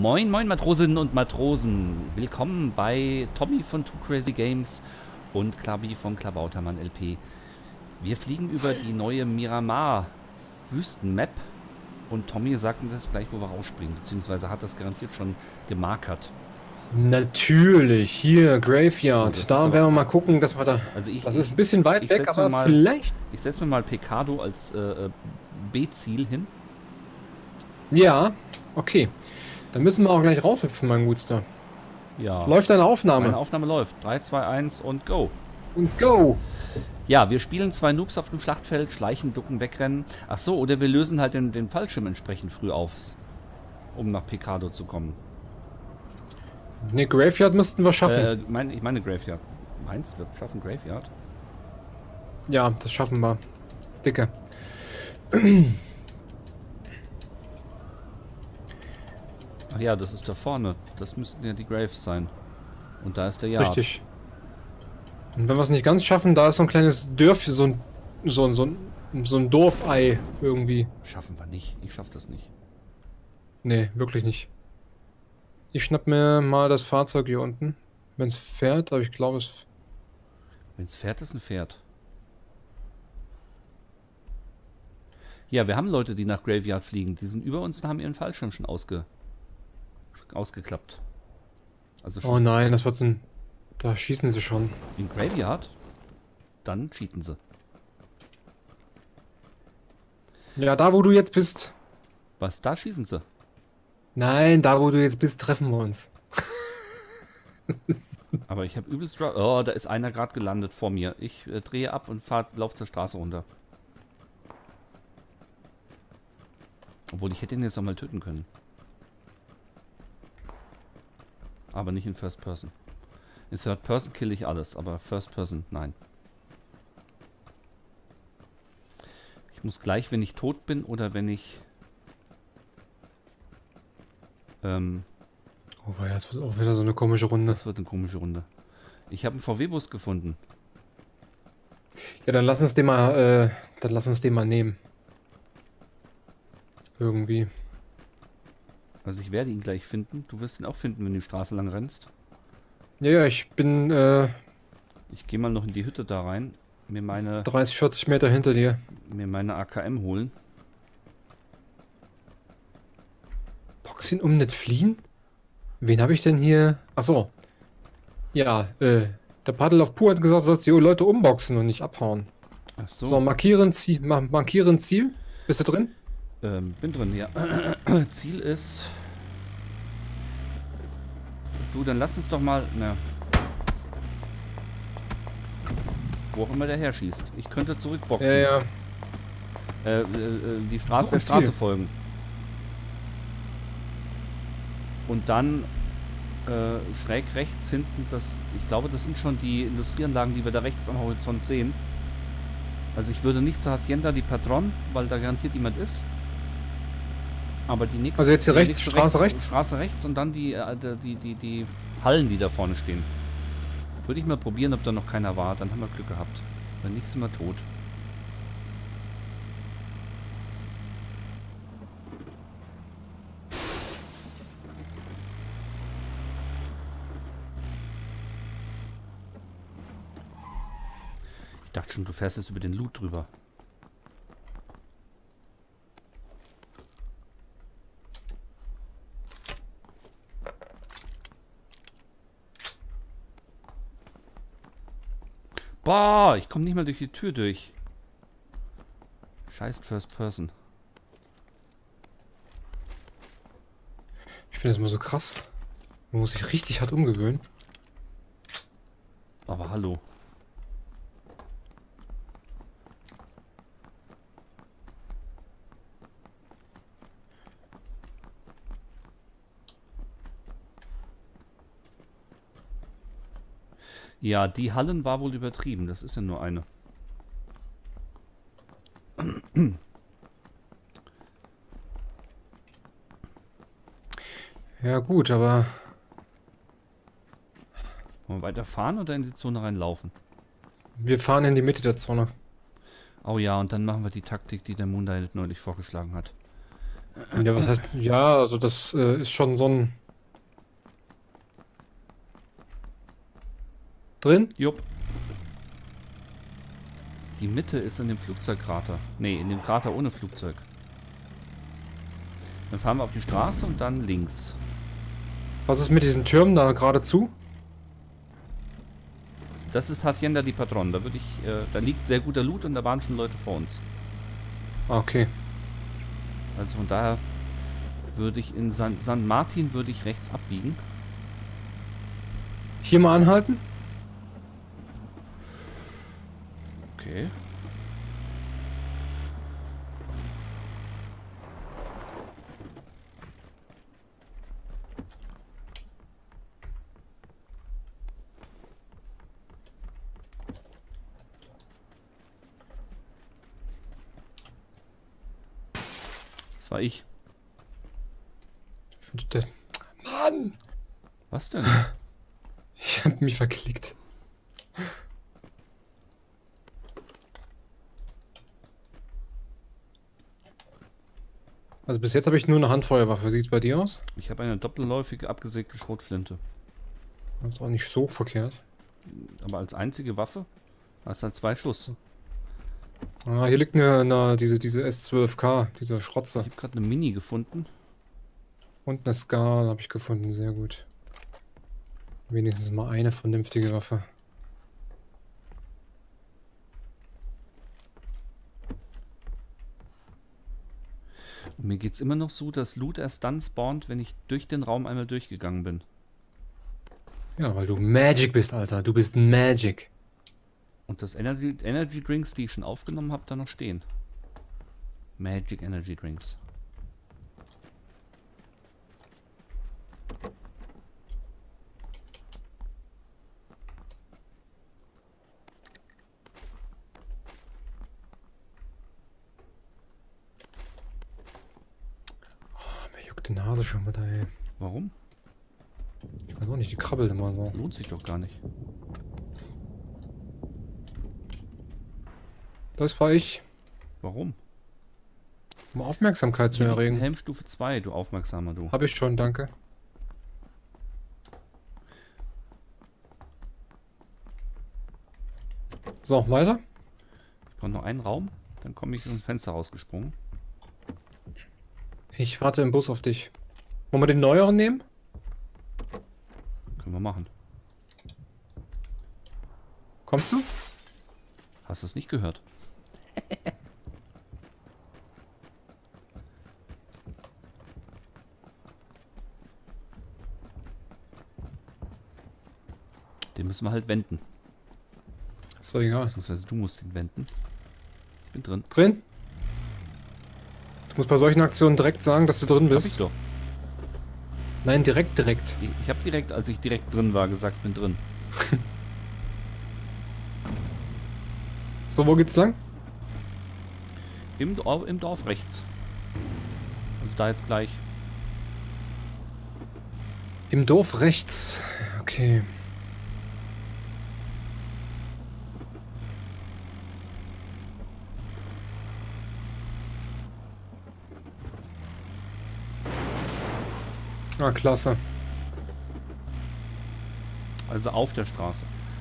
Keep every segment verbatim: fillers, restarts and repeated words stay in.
Moin, moin Matrosinnen und Matrosen. Willkommen bei Tommy von Two Crazy Games und Klabi von Klabautermann L P. Wir fliegen über die neue Miramar Wüsten-Map und Tommy sagt uns jetzt gleich, wo wir rausspringen, beziehungsweise hat das garantiert schon gemarkert. Natürlich, hier, Graveyard. Oh, da werden wir mal gucken, dass wir da... Also ich, das ist ein bisschen weit weg, aber mal, vielleicht... Ich setze mir mal Pecado als äh, B-Ziel hin. Ja, okay. Dann müssen wir auch gleich raushüpfen, mein Gutster. Ja. Läuft deine Aufnahme? Meine Aufnahme läuft. drei, zwei, eins und go. Und go! Ja, wir spielen zwei Noobs auf dem Schlachtfeld, schleichen, ducken, wegrennen. Ach so, oder wir lösen halt den, den Fallschirm entsprechend früh auf, um nach Pecado zu kommen. Ne, Graveyard müssten wir schaffen. Äh, mein, ich meine Graveyard. Meinst du, wir schaffen Graveyard? Ja, das schaffen wir. Dicke. Ach ja, das ist da vorne. Das müssten ja die Graves sein. Und da ist der Yard. Richtig. Und wenn wir es nicht ganz schaffen, da ist so ein kleines Dörfchen, so ein, so ein, so ein, so ein Dorfei irgendwie. Schaffen wir nicht. Ich schaff das nicht. Nee, wirklich nicht. Ich schnapp mir mal das Fahrzeug hier unten. Wenn es fährt, aber ich glaube es... Wenn es fährt, ist ein Pferd. Ja, wir haben Leute, die nach Graveyard fliegen. Die sind über uns und haben ihren Fallschirm schon ausge, ausgeklappt. Also schon. Oh nein, das wird ein... Da schießen sie schon. In Graveyard? Dann cheaten sie. Ja, da wo du jetzt bist. Was? Da schießen sie? Nein, da wo du jetzt bist, treffen wir uns. Aber ich habe übelst... Oh, da ist einer gerade gelandet vor mir. Ich äh, drehe ab und fahr, lauf zur Straße runter. Obwohl, ich hätte ihn jetzt noch mal töten können. Aber nicht in First Person. In Third Person kill ich alles, aber First Person, nein. Ich muss gleich, wenn ich tot bin oder wenn ich... Ähm... Oh, war ja, das wird auch wieder so eine komische Runde. Das wird eine komische Runde. Ich habe einen V W-Bus gefunden. Ja, dann lass uns den mal, äh, dann lass uns den mal nehmen. Irgendwie. Also ich werde ihn gleich finden. Du wirst ihn auch finden, wenn du die Straße lang rennst. Ja, ja, ich bin, äh... Ich gehe mal noch in die Hütte da rein. Mir meine... dreißig, vierzig Meter hinter dir. Mir meine A K M holen. Boxen um nicht fliehen? Wen habe ich denn hier? Ach so. Ja, äh, der Paddle of Pur hat gesagt, du sollst die Leute umboxen und nicht abhauen. Ach so. So, markieren Ziel. Ma markieren Ziel. Bist du drin? Ähm, bin drin, ja. Ziel ist... Du, dann lass uns doch mal... Na. Wo auch immer der her schießt. Ich könnte zurückboxen. Ja, ja. Äh, äh, die Straße der Straße folgen. Und dann äh, schräg rechts hinten, das, ich glaube, das sind schon die Industrieanlagen, die wir da rechts am Horizont sehen. Also ich würde nicht zur Hacienda die Patron, weil da garantiert jemand ist. Aber die nächste... Also jetzt hier die rechts, nächste Straße rechts? Straße rechts und dann die, äh, die, die, die Hallen, die da vorne stehen. Würde ich mal probieren, ob da noch keiner war. Dann haben wir Glück gehabt. Wenn nicht, sind wir tot. Ich dachte schon, du fährst jetzt über den Loot drüber. Boah, ich komme nicht mal durch die Tür durch. Scheiß First Person. Ich finde das immer so krass. Man muss sich richtig hart umgewöhnen. Aber hallo. Ja, die Hallen war wohl übertrieben. Das ist ja nur eine. Ja gut, aber... Wollen wir weiterfahren oder in die Zone reinlaufen? Wir fahren in die Mitte der Zone. Oh ja, und dann machen wir die Taktik, die der Moonlight neulich vorgeschlagen hat. Ja, was heißt, ja, also das äh, ist schon so ein... Drin? Jupp. Die Mitte ist in dem Flugzeugkrater. Ne, in dem Krater ohne Flugzeug. Dann fahren wir auf die Straße und dann links. Was ist mit diesen Türmen da geradezu? Das ist Hacienda di Patron. Da würde ich, äh, da liegt sehr guter Loot und da waren schon Leute vor uns. Ah, okay. Also von daher würde ich in San, San Martin würde ich rechts abbiegen. Hier mal anhalten? Okay. Das war ich. Das... Mann! Was denn? Ich hab mich verklickt. Also bis jetzt habe ich nur eine Handfeuerwaffe. Wie sieht's bei dir aus? Ich habe eine doppelläufige abgesägte Schrotflinte. Das ist auch nicht so verkehrt. Aber als einzige Waffe hast du halt zwei Schuss. Ah, hier liegt eine, eine diese, diese S zwölf K, diese Schrotze. Ich habe gerade eine Mini gefunden. Und eine Scar habe ich gefunden, sehr gut. Wenigstens mal eine vernünftige Waffe. Und mir geht es immer noch so, dass Loot erst dann spawnt, wenn ich durch den Raum einmal durchgegangen bin. Ja, weil du Magic bist, Alter. Du bist Magic. Und das Energy, Energy Drinks, die ich schon aufgenommen habe, da noch stehen. Magic Energy Drinks. Oh, mir juckt die Nase schon wieder, ey. Warum? Ich weiß auch nicht, die krabbelt immer so. Lohnt sich doch gar nicht. Das war ich, Warum? um Aufmerksamkeit zu Hier liegt ein erregen. Helmstufe zwei, du aufmerksamer du. Habe ich schon, danke. So, weiter. Ich brauche noch einen Raum, dann komme ich ins Fenster rausgesprungen. Ich warte im Bus auf dich. Wollen wir den neueren nehmen? Können wir machen. Kommst du? Hast du es nicht gehört? Den müssen wir halt wenden. Ist doch egal. Beziehungsweise du musst ihn wenden. Ich bin drin. Drin? Du musst bei solchen Aktionen direkt sagen, dass du drin Hab ich bist. doch. Nein, direkt, direkt. Ich, ich habe direkt, als ich direkt drin war, gesagt, bin drin. So, wo geht's lang? Im, Dorf, Im Dorf rechts. Also da jetzt gleich. Im Dorf rechts. Okay. Ah, klasse. Also auf der Straße.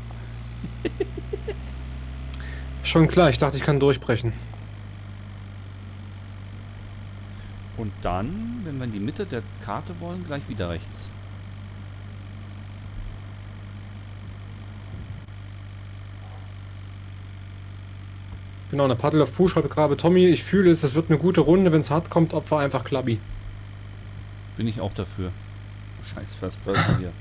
Schon klar, ich dachte, ich kann durchbrechen. Und dann, wenn wir in die Mitte der Karte wollen, gleich wieder rechts. Genau, eine Paddle of Push, schreibt gerade Tommy. Ich fühle es, das wird eine gute Runde. Wenn es hart kommt, Opfer einfach Klabbi. Bin ich auch dafür. Scheiß First Person hier.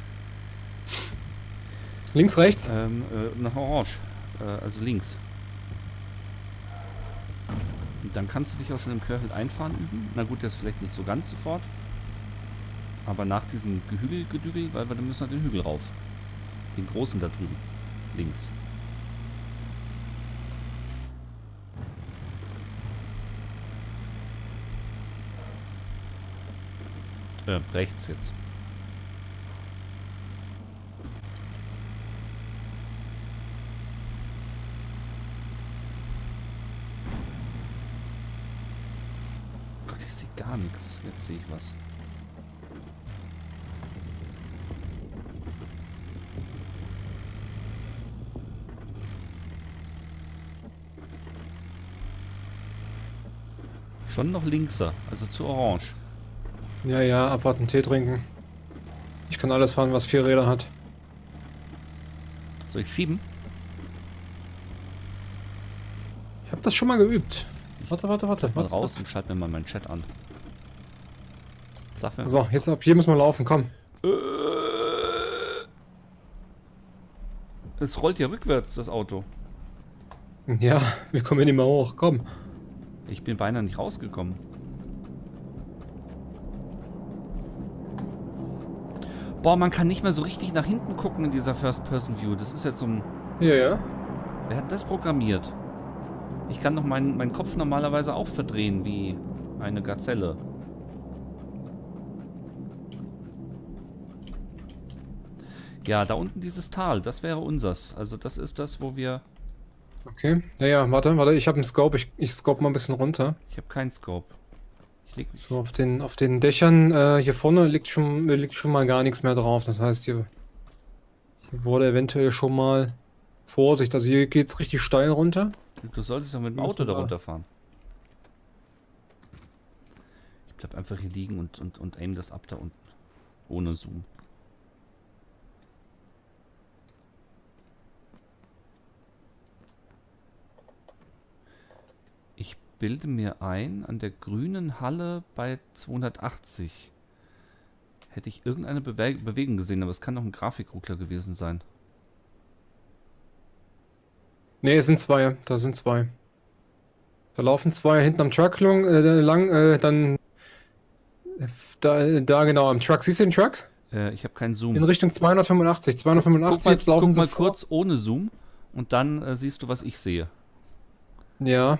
Links, rechts? Ähm, äh, nach Orange. Äh, also links. Und dann kannst du dich auch schon im Querfeld einfahren üben. Na gut, das vielleicht nicht so ganz sofort. Aber nach diesem Gehügelgedügel, weil wir dann müssen wir den Hügel rauf. Den großen da drüben. Links. Äh, rechts jetzt. Gott, ich sehe gar gar nichts. Jetzt sehe ich was. Schon noch linkser, also zu orange. Ja, ja, abwarten, Tee trinken. Ich kann alles fahren, was vier Räder hat. Soll ich schieben? Ich habe das schon mal geübt. Warte, warte, warte. Mal warte. raus und schalte mir mal meinen Chat an. Sag mir. So, jetzt ab hier müssen wir laufen, komm. Äh, es rollt ja rückwärts, das Auto. Ja, wir kommen hier nicht mehr hoch, komm. Ich bin beinahe nicht rausgekommen. Boah, man kann nicht mehr so richtig nach hinten gucken in dieser First-Person-View. Das ist jetzt so ein... Ja, ja. Wer hat das programmiert? Ich kann doch meinen, meinen Kopf normalerweise auch verdrehen wie eine Gazelle. Ja, da unten dieses Tal, das wäre unsers. Also das ist das, wo wir... Okay. Ja, ja, warte, warte, ich habe einen Scope. Ich, ich scope mal ein bisschen runter. Ich habe keinen Scope. Ich leg... So, auf den, auf den Dächern äh, hier vorne liegt schon, liegt schon mal gar nichts mehr drauf. Das heißt, hier, hier wurde eventuell schon mal Vorsicht. Also hier geht's richtig steil runter. Du solltest ja mit dem Auto da runterfahren. Ich bleib einfach hier liegen und, und, und aim das ab da unten. Ohne Zoom. Ich bilde mir ein, an der grünen Halle bei zweihundertachtzig hätte ich irgendeine Bewe Bewegung gesehen, aber es kann doch ein Grafikruckler gewesen sein. Ne, es sind zwei. Da sind zwei. Da laufen zwei hinten am Truck lang, äh, lang äh, dann äh, da, da genau am Truck. Siehst du den Truck? Äh, ich habe keinen Zoom. In Richtung zweihundertfünfundachtzig. zweihundertfünfundachtzig, Guck mal, jetzt laufen guck sie mal vor. kurz ohne Zoom und dann äh, siehst du, was ich sehe. Ja.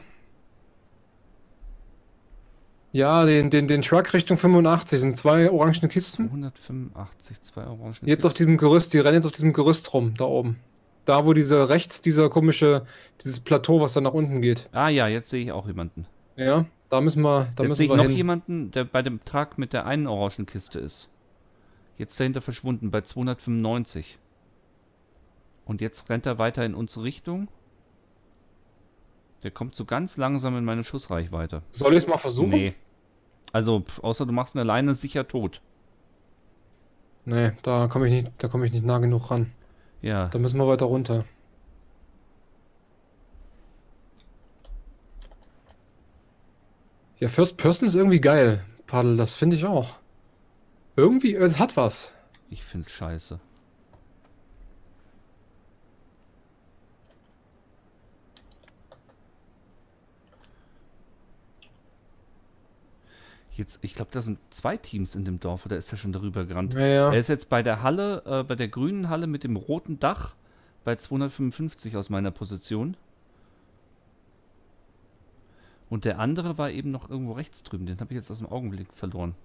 Ja, den, den, den Truck Richtung fünfundachtzig sind zwei orangene Kisten. hundertfünfundachtzig, zwei Orangen. Jetzt auf diesem Gerüst, die rennen jetzt auf diesem Gerüst rum, da oben. Da, wo dieser rechts, dieser komische, dieses Plateau, was da nach unten geht. Ah ja, jetzt sehe ich auch jemanden. Ja, da müssen wir, da Jetzt müssen sehe ich wir noch hin. jemanden, der bei dem Truck mit der einen Orangenkiste ist. Jetzt dahinter verschwunden, bei zweihundertfünfundneunzig. Und jetzt rennt er weiter in unsere Richtung. Der kommt so ganz langsam in meine Schussreichweite. Soll ich es mal versuchen? Nee. Also, pf, außer du machst eine Leine sicher tot. Nee, da komme ich nicht, da komme ich nicht nah genug ran. Ja. Da müssen wir weiter runter. Ja, First Person ist irgendwie geil, Paddel, das finde ich auch. Irgendwie, es hat was. Ich find's scheiße. Jetzt, ich glaube, da sind zwei Teams in dem Dorf, oder ist er schon darüber gerannt? Ja, ja. Er ist jetzt bei der Halle, äh, bei der grünen Halle mit dem roten Dach, bei zweihundertfünfundfünfzig aus meiner Position. Und der andere war eben noch irgendwo rechts drüben, den habe ich jetzt aus dem Augenblick verloren.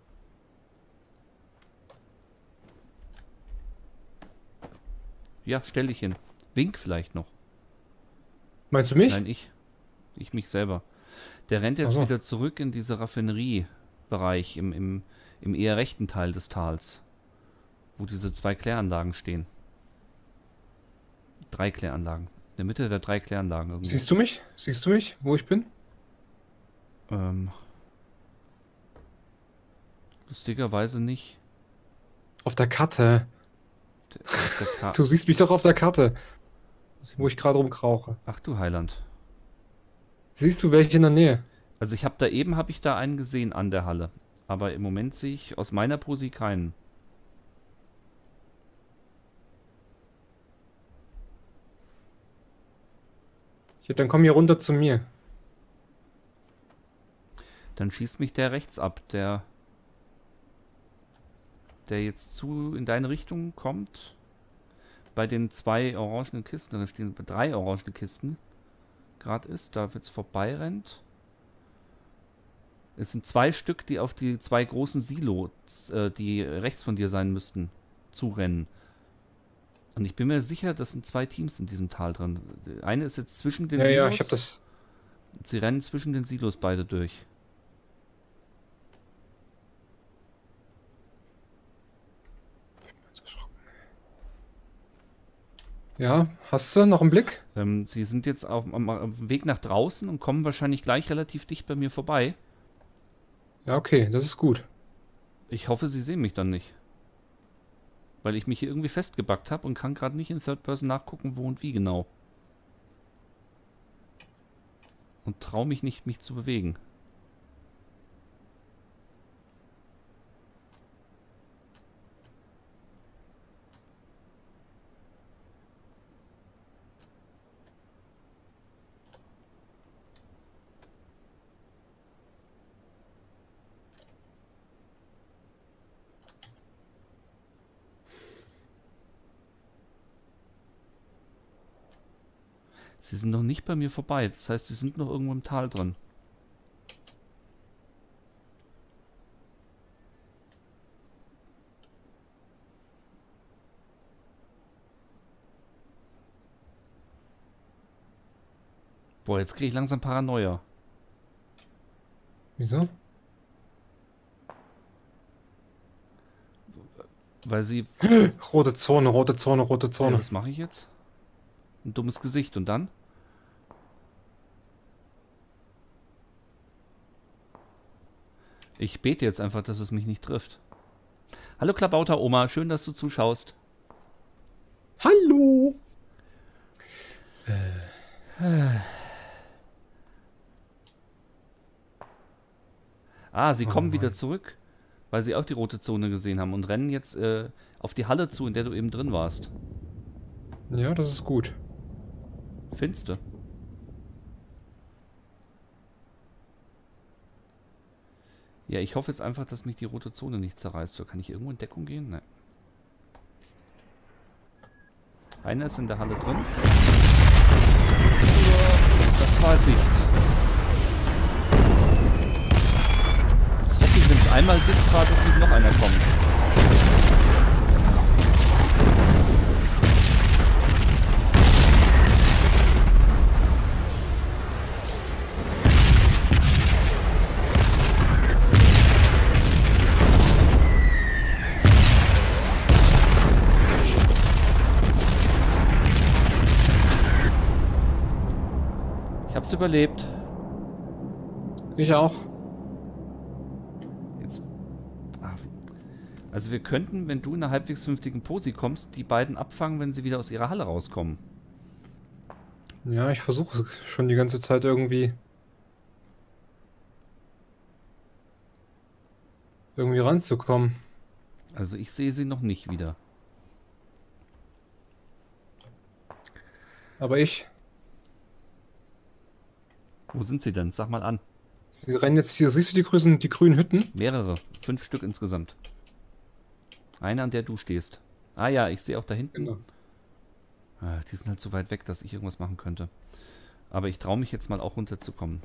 Ja, stell dich hin. Wink vielleicht noch. Meinst du mich? Nein, ich. Ich mich selber. Der rennt jetzt Ach so. wieder zurück in diese Raffineriebereich im, im, im eher rechten Teil des Tals. Wo diese zwei Kläranlagen stehen. Drei Kläranlagen. In der Mitte der drei Kläranlagen irgendwo. Siehst du mich? Siehst du mich, wo ich bin? Ähm, lustigerweise nicht. Auf der Karte. Der, der Ka Du siehst mich doch auf der Karte, wo ich gerade rumkrauche. Ach du Heiland. Siehst du welche in der Nähe? Also ich habe da eben, habe ich da einen gesehen an der Halle. Aber im Moment sehe ich aus meiner Posi keinen. Ich, dann komm hier runter zu mir. Dann schießt mich der rechts ab, der der jetzt zu in deine Richtung kommt. Bei den zwei orangenen Kisten, da stehen drei orangene Kisten. Gerade ist, da jetzt vorbei rennt. Es sind zwei Stück, die auf die zwei großen Silos, äh, die rechts von dir sein müssten, zurennen. Und ich bin mir sicher, das sind zwei Teams in diesem Tal drin. Eine ist jetzt zwischen den Ja, Silos. ja, ich habe das. Sie rennen zwischen den Silos beide durch. Ja, hast du noch einen Blick? Ähm, sie sind jetzt auf, am, am Weg nach draußen und kommen wahrscheinlich gleich relativ dicht bei mir vorbei. Ja, okay, das ist gut. Ich hoffe, sie sehen mich dann nicht. Weil ich mich hier irgendwie festgebackt habe und kann gerade nicht in Third Person nachgucken, wo und wie genau. Und traue mich nicht, mich zu bewegen. Sie sind noch nicht bei mir vorbei. Das heißt, sie sind noch irgendwo im Tal drin. Boah, jetzt kriege ich langsam Paranoia. Wieso? Weil sie... Rote Zone, rote Zone, rote Ja, Zone. was mache ich jetzt? Ein dummes Gesicht. Und dann? Ich bete jetzt einfach, dass es mich nicht trifft. Hallo Klabauter Oma, schön, dass du zuschaust. Hallo! Ah, sie Oh kommen wieder Mann. zurück, weil sie auch die rote Zone gesehen haben und rennen jetzt äh, auf die Halle zu, in der du eben drin warst. Ja, das ist gut. Findste. Ja, ich hoffe jetzt einfach, dass mich die rote Zone nicht zerreißt. Oder kann ich irgendwo in Deckung gehen? Nein. Einer ist in der Halle drin. Das war dicht. Jetzt hoffe ich, wenn es einmal dicht war, dass nicht noch einer kommt. Ich hab's überlebt. Ich auch. Jetzt. Ach, also wir könnten, wenn du in einer halbwegs vernünftigen Posi kommst, die beiden abfangen, wenn sie wieder aus ihrer Halle rauskommen. Ja, ich versuche schon die ganze Zeit irgendwie irgendwie ranzukommen. Also ich sehe sie noch nicht wieder. Aber ich, Wo sind sie denn? Sag mal an. sie rennen jetzt hier, siehst du die grünen, die grünen Hütten? Mehrere. Fünf Stück insgesamt. Eine, an der du stehst. Ah ja, ich sehe auch da hinten. Genau. Ah, die sind halt so weit weg, dass ich irgendwas machen könnte. Aber ich traue mich jetzt mal auch runterzukommen.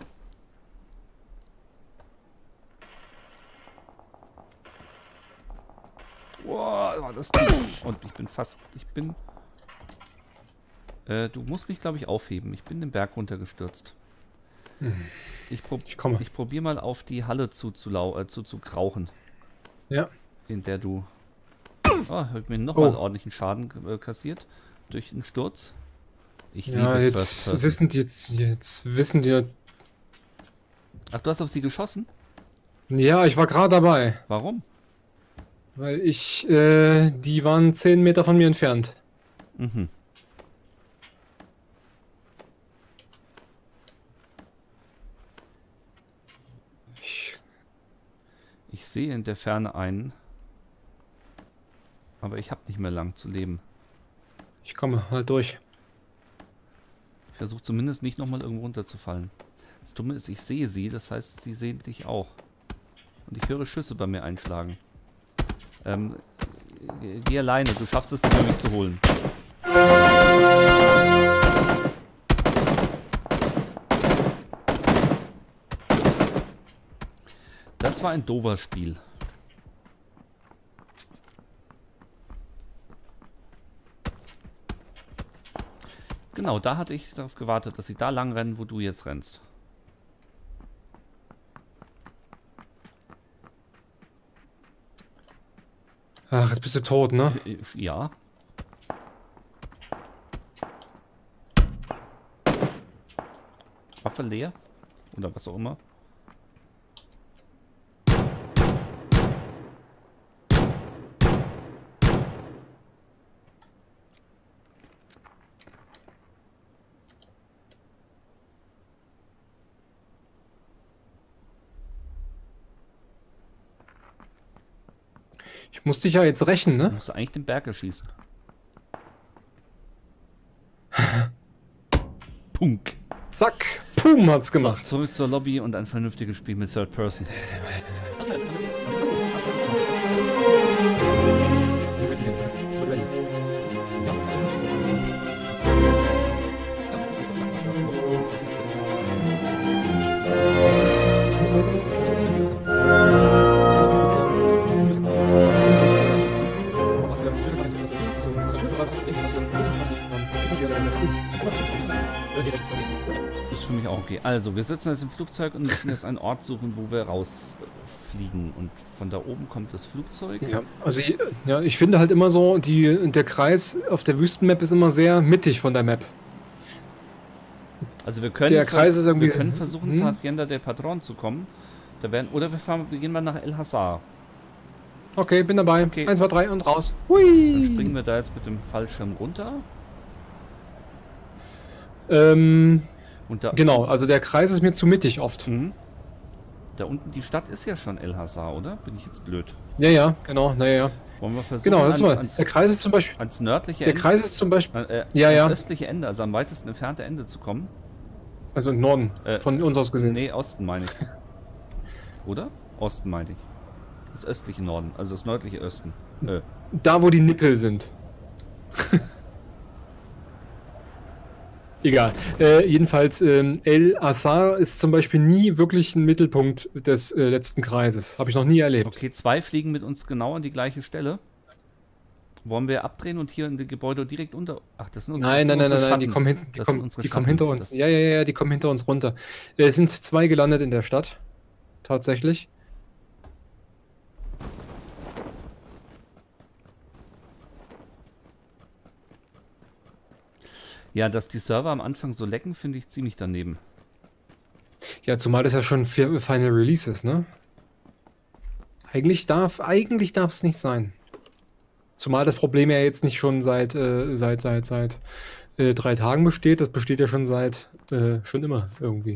Boah, war das tief. Und ich bin fast... Ich bin... Äh, du musst mich, glaube ich, aufheben. Ich bin den Berg runtergestürzt. Hm. Ich, prob Ich komme. ich probiere mal auf die Halle zuzulau äh, zu, zu krauchen. Ja. In der du... Oh, habe mir nochmal Oh. ordentlichen Schaden äh, kassiert. Durch den Sturz. Ich Ja, liebe jetzt First Person. wissen die jetzt, jetzt wissen die. Ach, du hast auf sie geschossen? Ja, ich war gerade dabei, Warum? weil ich, äh, die waren zehn Meter von mir entfernt. Mhm. Ich, Ich sehe in der Ferne einen. Aber ich habe nicht mehr lang zu leben. ich komme halt durch. Ich versuche zumindest nicht nochmal irgendwo runterzufallen. Das Dumme ist, ich sehe sie, das heißt, sie sehen dich auch. Und ich höre Schüsse bei mir einschlagen. Ähm, geh- geh alleine, du schaffst es nicht mehr, mich zu holen. Das war ein dover Spiel. Genau, da hatte ich darauf gewartet, dass sie da lang rennen, wo du jetzt rennst. Ach, jetzt bist du tot, ne? Äh, Ja. Waffe leer? Oder was auch immer. Ich muss dich ja jetzt rächen, Du ne? musst eigentlich den Berg erschießen. Punk. Zack, pum, hat's So, gemacht. zurück zur Lobby und ein vernünftiges Spiel mit Third Person. Ist für mich auch okay. Also, wir sitzen jetzt im Flugzeug und müssen jetzt einen Ort suchen, wo wir rausfliegen. Und von da oben kommt das Flugzeug. Ja, also ich, ja, ich finde halt immer so, die, der Kreis auf der Wüstenmap ist immer sehr mittig von der Map. Also wir können, Der Kreis ist irgendwie- wir können versuchen, hm? zur Hacienda del Patron zu kommen. Da werden, oder wir fahren, wir gehen mal nach El Hasar. Okay, bin dabei. Okay. Eins, zwei, drei und raus. Dann Hui! springen wir da jetzt mit dem Fallschirm runter. Ähm, Und da, genau, also der Kreis ist mir zu mittig oft. Mhm. Da unten die Stadt ist ja schon El Hasar, oder? Bin ich jetzt blöd? Ja, ja, genau, naja, ja. Wollen wir versuchen, Genau, das ist ans, mal. ans, Der Kreis ist zum Beispiel. ans nördliche Der Ende, Kreis ist zum Beispiel. äh, Ja, ans ja. östliche Ende, also am weitesten entfernte Ende zu kommen. Also im Norden, Äh, von uns aus gesehen. Nee, Osten meine ich. Oder? Osten meine ich. Das östliche Norden, also das nördliche Osten. Äh, Da, wo die Nippel sind. Egal. Äh, jedenfalls, ähm, El Azhar ist zum Beispiel nie wirklich ein Mittelpunkt des äh, letzten Kreises. Habe ich noch nie erlebt. okay, zwei fliegen mit uns genau an die gleiche Stelle. Wollen wir abdrehen und hier in die Gebäude direkt unter... Ach, das sind unsere, Nein, das nein, sind nein, nein, unsere nein, die Schatten. kommen, hinten, die Das sind kommen, unsere die kommen Schatten. hinter uns. Das- Ja, ja, ja, die kommen hinter uns runter. Äh, Es sind zwei gelandet in der Stadt. Tatsächlich. Ja, dass die Server am Anfang so lecken, finde ich ziemlich daneben. Ja, zumal das ja schon für Final Release ist, ne? Eigentlich darf, eigentlich darf es nicht sein. Zumal das Problem ja jetzt nicht schon seit, äh, seit, seit, seit äh, drei Tagen besteht. Das besteht ja schon seit, äh, schon immer irgendwie.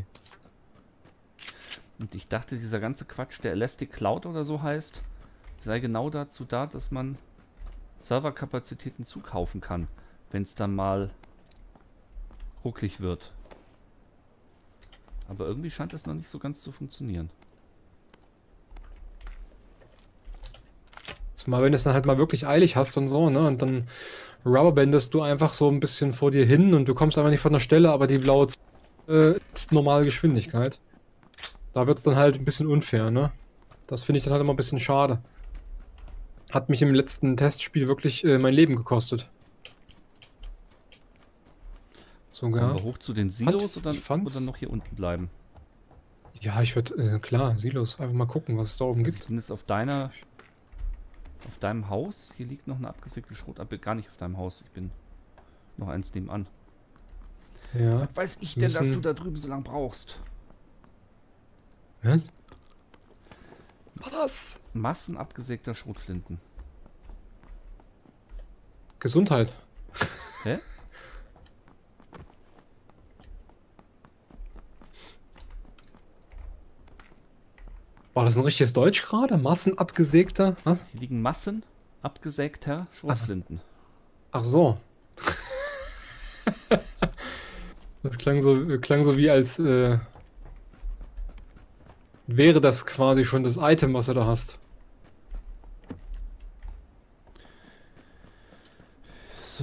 Und ich dachte, dieser ganze Quatsch, der Elastic Cloud oder so heißt, sei genau dazu da, dass man Serverkapazitäten zukaufen kann, wenn es dann mal rucklig wird. Aber irgendwie scheint das noch nicht so ganz zu funktionieren. Zumal wenn du es dann halt mal wirklich eilig hast und so, ne? Und dann rubberbandest du einfach so ein bisschen vor dir hin und du kommst einfach nicht von der Stelle, aber die blaue Z- äh, ist normale Geschwindigkeit. Da wird es dann halt ein bisschen unfair, ne? Das finde ich dann halt immer ein bisschen schade. Hat mich im letzten Testspiel wirklich äh, mein Leben gekostet. Kommen Sogar. wir hoch zu den Silos Fand- oder, ich fand's- oder noch hier unten bleiben? Ja, ich würde, äh, klar, Silos. Einfach mal gucken, was es da oben Also ich gibt. bin jetzt auf deiner, auf deinem Haus. Hier liegt noch eine abgesägte Schrotabwehr. Gar nicht auf deinem Haus. Ich bin noch eins nebenan. Ja. Weiß ich denn, dass du da drüben so lange brauchst? Hä? Was? Massen abgesägter Schrotflinten. Gesundheit. Hä? War das ein richtiges Deutsch gerade? Massenabgesägter? Was? Hier liegen Massen abgesägter Schrotflinten. Ach so. Das klang so, klang so wie als äh, wäre das quasi schon das Item, was du da hast. So.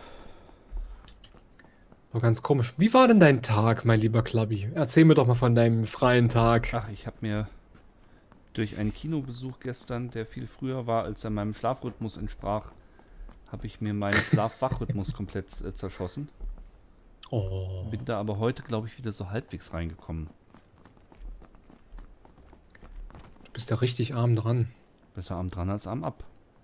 War ganz komisch. Wie war denn dein Tag, mein lieber Klabbi? Erzähl mir doch mal von deinem freien Tag. Ach, ich habe mir durch einen Kinobesuch gestern, der viel früher war, als er meinem Schlafrhythmus entsprach, habe ich mir meinen Schlaf-Wach-Rhythmus komplett äh, zerschossen. Oh. Bin da aber heute, glaube ich, wieder so halbwegs reingekommen. Du bist ja richtig arm dran. Besser Arm dran als Arm ab.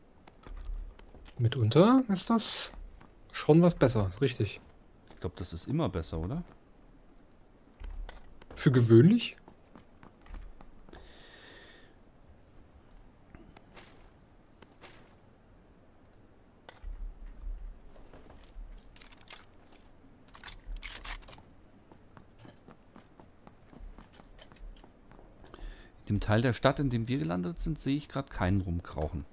Mitunter ist das schon was besser, richtig. Ich glaube, das ist immer besser, oder? für gewöhnlich? Im Teil der Stadt, in dem wir gelandet sind, sehe ich gerade keinen rumkrauchen.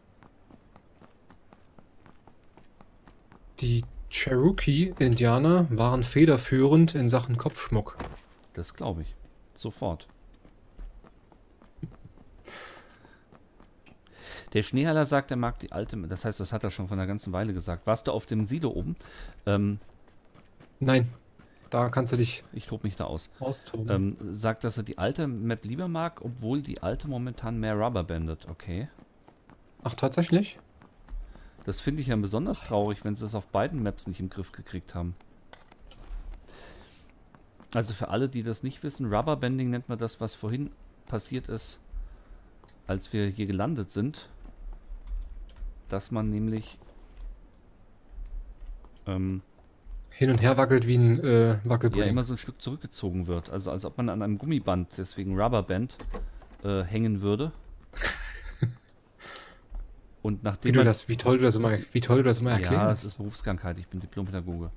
Die Cherokee-Indianer waren federführend in Sachen Kopfschmuck. Das glaube ich. Sofort. Der Schneeheiler sagt, er mag die alte... Das heißt, das hat er schon vor einer ganzen Weile gesagt. Warst du auf dem Silo oben? Ähm, Nein, da kannst du dich ich tob mich da aus. austoben. Ähm, sagt, dass er die alte Map lieber mag, obwohl die alte momentan mehr Rubber bandet. Okay. Ach, tatsächlich? Das finde ich ja besonders traurig, wenn sie es auf beiden Maps nicht im Griff gekriegt haben. Also für alle, die das nicht wissen, Rubberbanding nennt man das, was vorhin passiert ist, als wir hier gelandet sind. Dass man nämlich ähm, Hin und her wackelt wie ein äh, ja Wackelpudding. immer so ein Stück zurückgezogen wird. Also als ob man an einem Gummiband, deswegen Rubberband, äh, hängen würde. Und nachdem Wie, du man- das, wie toll du das immer, wie toll du das immer Ja, es erklärst. ist Berufskrankheit. Ich bin Diplompädagoge.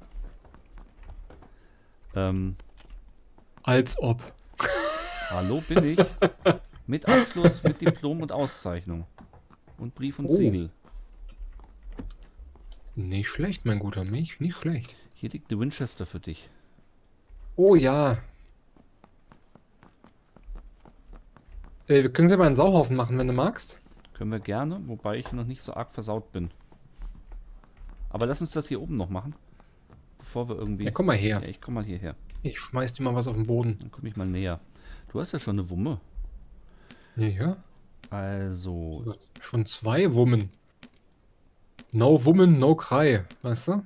Ähm, Als ob. hallo bin ich. Mit Abschluss, mit Diplom und Auszeichnung. Und Brief und Oh. Siegel. Nicht schlecht, mein guter Milch, nicht schlecht. Hier liegt eine Winchester für dich. Oh ja. Äh, wir können dir mal einen Sauhaufen machen, wenn du magst. Können wir gerne, wobei ich noch nicht so arg versaut bin. Aber lass uns das hier oben noch machen. Bevor wir irgendwie... Ja, komm mal her. Ja, ich komm mal hierher. Ich schmeiß dir mal was auf den Boden. Dann komme ich mal näher. Du hast ja schon eine Wumme. Ja, ja. Also, Schon zwei Wummen. No Woman, no cry. Weißt du?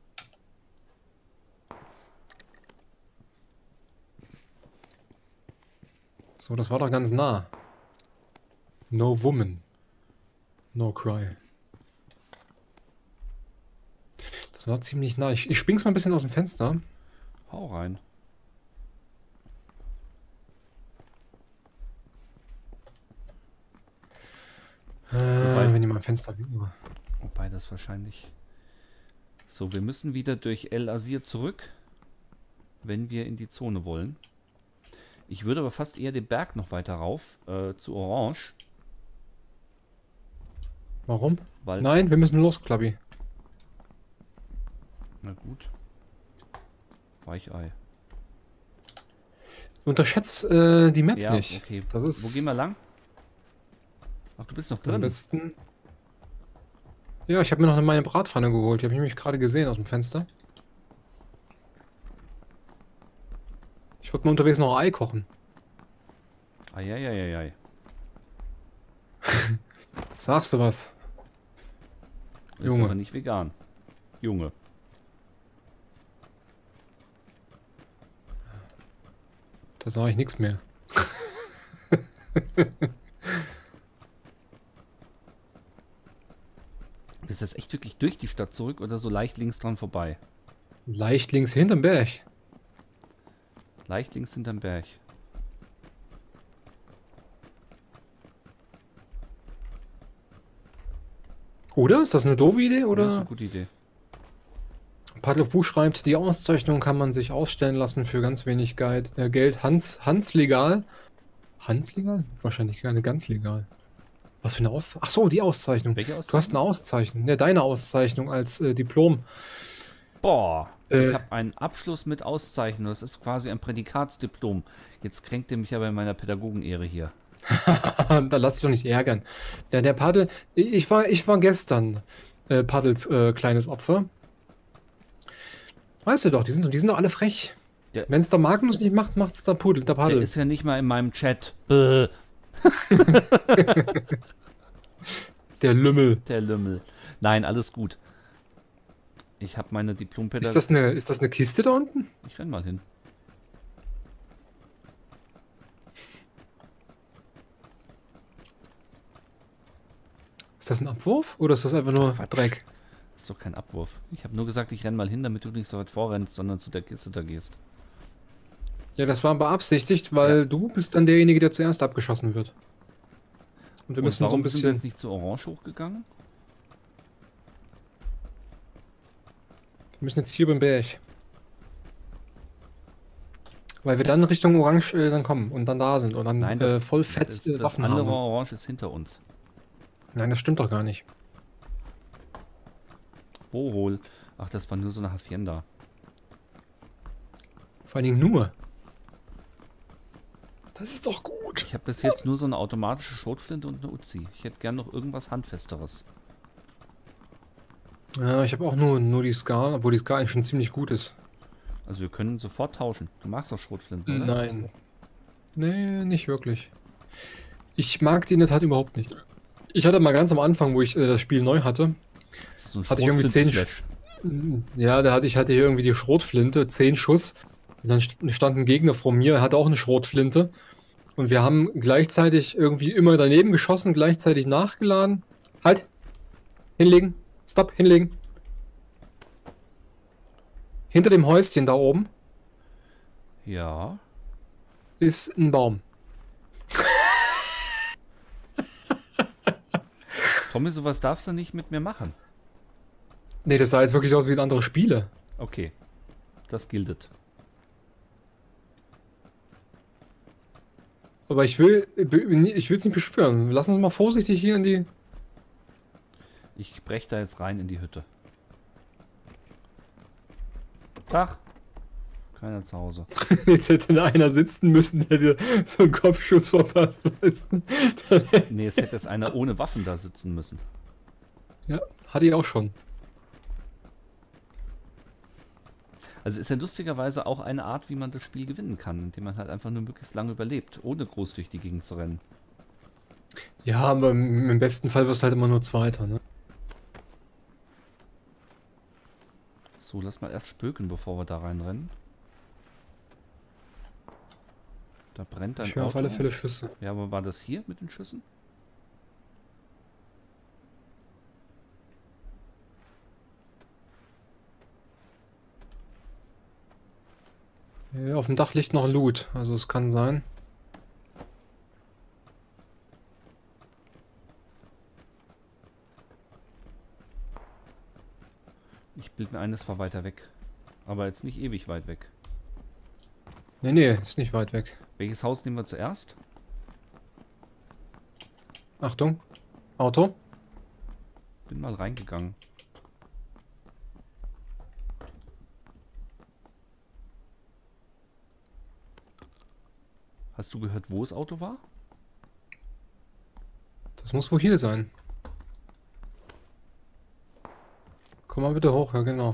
So, das war doch ganz nah. No Woman. No cry. Das war ziemlich nah. Ich, ich spring's mal ein bisschen aus dem Fenster. hau rein. Äh, Wobei- wenn ihr mal ein Fenster wäre. Wobei das wahrscheinlich... So, wir müssen wieder durch El Asir zurück, wenn wir in die Zone wollen. Ich würde aber fast eher den Berg noch weiter rauf, äh, zu Orange, Warum? weil... Nein, wir müssen los, Klabbi. Na gut. Weichei. Unterschätzt äh, die Map Ja, nicht. okay. Das ist Wo gehen wir lang? Ach, du bist noch am drin. besten. Ja, ich habe mir noch meine Bratpfanne geholt. Die habe ich nämlich gerade gesehen aus dem Fenster. Ich wollte mal unterwegs noch Ei kochen. Eieieiei. Sagst du was? Ist Junge. aber nicht vegan. Junge. Da sage ich nichts mehr. Ist das echt wirklich durch die Stadt zurück oder so leicht links dran vorbei? Leicht links hinterm Berg. Leicht links hinterm Berg. Oder? Ist das eine doofe Idee? Ja, das ist Oder? eine gute Idee. Paddle of Buch schreibt, die Auszeichnung kann man sich ausstellen lassen für ganz wenig Geld. Äh, Geld. Hans, Hans legal. Hans legal? Wahrscheinlich gar nicht ganz legal. Was für eine Auszeichnung? Ach so, die Auszeichnung. Welche Du hast Auszeichnung? eine Auszeichnung. Ja, deine Auszeichnung als äh, Diplom. Boah, Äh. ich habe einen Abschluss mit Auszeichnung. Das ist quasi ein Prädikatsdiplom. Jetzt kränkt er mich aber in meiner Pädagogenehre hier. Da lass dich doch nicht ärgern. Der, der Paddel, ich war, ich war gestern äh, Paddels äh, kleines Opfer. Weißt du doch, die sind, die sind doch alle frech. Ja. Wenn es der Magnus nicht macht, macht's der Pudel, der Der Paddel. ist ja nicht mal in meinem Chat. Bäh, Der Lümmel. der Lümmel. Nein, alles gut. Ich habe meine Ist Diplompädagogik. das eine, ist das eine Kiste da unten? Ich renn mal hin. Ist das ein Abwurf oder ist das einfach nur Quatsch. Dreck? Das ist doch kein Abwurf. Ich habe nur gesagt, ich renn mal hin, damit du nicht so weit vorrennst, sondern zu der Kiste da gehst. Ja, das war beabsichtigt, weil Ja. du bist dann derjenige, der zuerst abgeschossen wird. Und wir Und müssen so warum ein sind wir bisschen... jetzt nicht zu Orange hochgegangen? Wir müssen jetzt hier beim Berg. Weil wir dann Richtung Orange äh, dann kommen und dann da sind und dann Nein, äh, das, voll fett das, äh, das Waffen andere haben. Orange ist hinter uns. Nein, das stimmt doch gar nicht. Wo wohl? Ach, das war nur so eine Hacienda. Vor allen Dingen nur. Das ist doch gut. Ich habe bis jetzt nur so eine automatische Schrotflinte und eine Uzi. Ich hätte gern noch irgendwas Handfesteres. Ja, ich habe auch nur, nur die Scar, obwohl die Scar eigentlich schon ziemlich gut ist. Also wir können sofort tauschen. Du magst doch Schrotflinten, oder? Nein. Nee, nicht wirklich. Ich mag die in der Tat überhaupt nicht. Ich hatte mal ganz am Anfang, wo ich äh, das Spiel neu hatte, Das ist so ein hatte ich irgendwie zehn Schrotflintenflash. Ja, da hatte ich hatte hier irgendwie die Schrotflinte, zehn Schuss. Und dann st- stand ein Gegner vor mir, er hatte auch eine Schrotflinte. Und wir haben gleichzeitig irgendwie immer daneben geschossen, gleichzeitig nachgeladen. Halt! Hinlegen! Stopp! Hinlegen! Hinter dem Häuschen da oben Ja. ist ein Baum. Tommy, sowas darfst du nicht mit mir machen. Nee, das sah jetzt wirklich aus wie ein anderes Spiele. Okay. Das giltet. Aber ich will, ich will es nicht beschwören. Lass uns mal vorsichtig hier in die... Ich brech da jetzt rein in die Hütte. Tag. Keiner zu Hause. Jetzt hätte da einer sitzen müssen, der dir so einen Kopfschuss verpasst. Weißt du? Nee, es hätte jetzt einer ohne Waffen da sitzen müssen. Ja, hatte ich auch schon. Also ist ja lustigerweise auch eine Art, wie man das Spiel gewinnen kann, indem man halt einfach nur möglichst lange überlebt, ohne groß durch die Gegend zu rennen. Ja, aber im im besten Fall wirst du halt immer nur Zweiter, ne? So, lass mal erst spöken, bevor wir da reinrennen. Da brennt ein Ich höre auf Auto. alle Fälle Schüsse. Ja, aber war das hier mit den Schüssen? Ja, auf dem Dach liegt noch Loot, also es kann sein. Ich bilde mir ein, das war weiter weg. Aber jetzt nicht ewig weit weg. Nee, nee, ist nicht weit weg. Welches Haus nehmen wir zuerst? Achtung, Auto. Bin mal reingegangen. Hast du gehört, wo das Auto war? Das muss wohl hier sein. Komm mal bitte hoch, ja genau.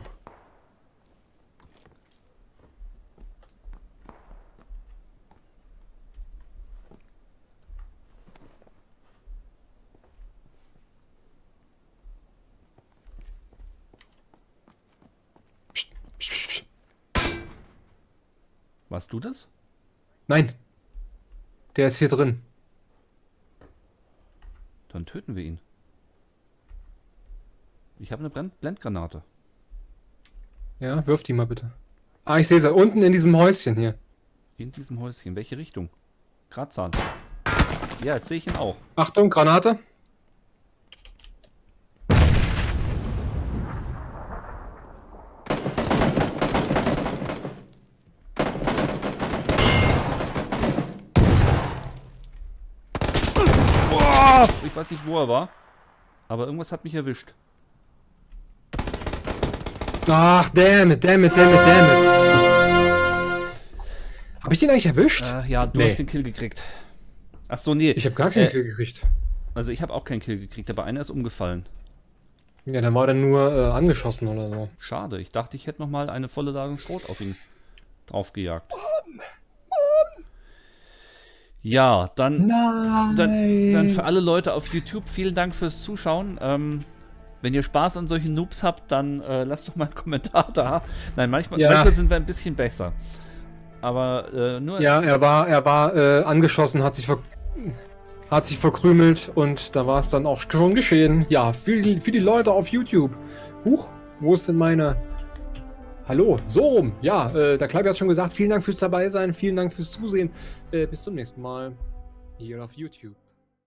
Psst, psst, psst, psst. Warst du das? Nein, der ist hier drin. Dann töten wir ihn. Ich habe eine Blend Blendgranate. Ja, wirf die mal bitte. Ah, ich sehe sie. Unten in diesem Häuschen hier. In diesem Häuschen. Welche Richtung? Grazahn. Ja, jetzt sehe ich ihn auch. Achtung, Granate. Boah! Ich weiß nicht, wo er war. Aber irgendwas hat mich erwischt. Ach, damn it, damn it, damn it, damn it. Hab ich den eigentlich erwischt? Äh, ja, du Nee. hast den Kill gekriegt. Ach so, nee. Ich habe gar keinen Äh, Kill gekriegt. Also ich habe auch keinen Kill gekriegt, aber einer ist umgefallen. Ja, dann war der nur äh, angeschossen oder so. Schade. Ich dachte, ich hätte noch mal eine volle Ladung Schrot auf ihn draufgejagt. Ja, dann, Nein. dann, dann für alle Leute auf YouTube, vielen Dank fürs Zuschauen. Ähm, wenn ihr Spaß an solchen Noobs habt, dann äh, lasst doch mal einen Kommentar da. Nein, manchmal, Ja. manchmal sind wir ein bisschen besser. Aber äh, nur... Ja, er war, er war äh, angeschossen, hat sich, ver hat sich verkrümelt und da war es dann auch schon geschehen. Ja, für die, für die Leute auf YouTube. Huch, wo ist denn meine... Hallo, so rum. Ja, äh, der Klabi hat schon gesagt, vielen Dank fürs dabei sein, vielen Dank fürs Zusehen. Äh, bis zum nächsten Mal hier auf YouTube.